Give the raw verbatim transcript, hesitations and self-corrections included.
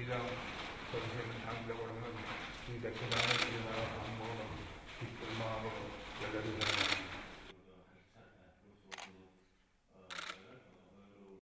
시장 전생 장작으로는 이 백성당을 일어나 밥 먹으면 기쁜 마음으로 열려주는